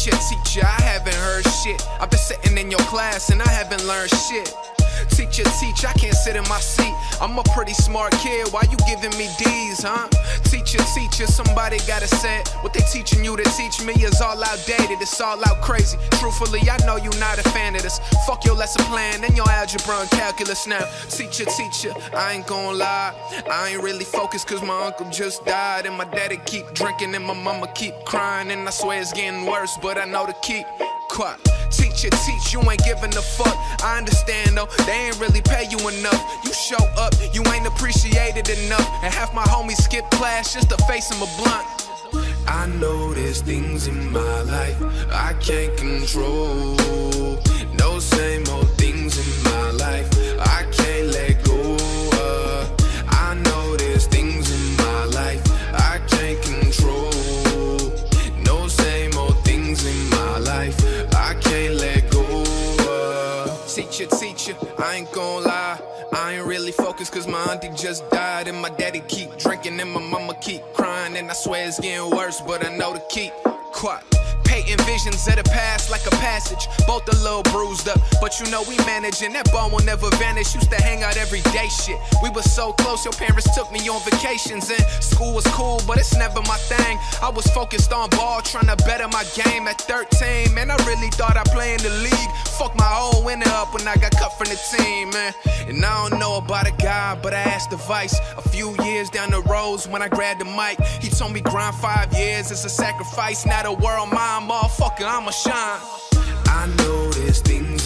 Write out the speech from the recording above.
teacher, I haven't heard shit. I've been sitting in your class and I haven't learned shit. Teacher, I can't sit in my seat. I'm a pretty smart kid, why you giving me D's, huh? Teacher, somebody gotta say it. What they teaching you to teach me is all outdated, it's all out crazy. Truthfully, I know you not a fan of this. Fuck your lesson plan and your algebra and calculus now. Teacher, I ain't gon' lie, I ain't really focused cause my uncle just died. And my daddy keep drinking and my mama keep crying. And I swear it's getting worse, but I know to keep quiet. Teacher, you ain't giving a fuck. I understand though, they ain't really pay you enough. You show up, you ain't appreciated enough. And half my homies skip class just to face him a blunt. I know there's things in my life I can't control. No same old things in my life I can't let go of. I know there's things in my life I can't control. No same old things in my life I can't let go of. Teacher, I ain't gon' lie, I ain't really focused cause my auntie just died. And my daddy keep drinking and my mama keep crying. And I swear it's getting worse, but I know to keep quiet. Painting visions of the past like a passage, both a little bruised up, but you know we managing. That bone will never vanish, used to hang out every day shit. We were so close, your parents took me on vacations. And school was cool, but it's never my thing. I was focused on ball, trying to better my game at 13. Man, I really thought I'd play in the league. Fuck my whole winter up when I got cut from the team, man. And I don't know about a guy, but I asked advice a few years down the roads when I grabbed the mic. He told me grind 5 years, it's a sacrifice. Now the world mine, motherfucker, I'ma shine. I know there's things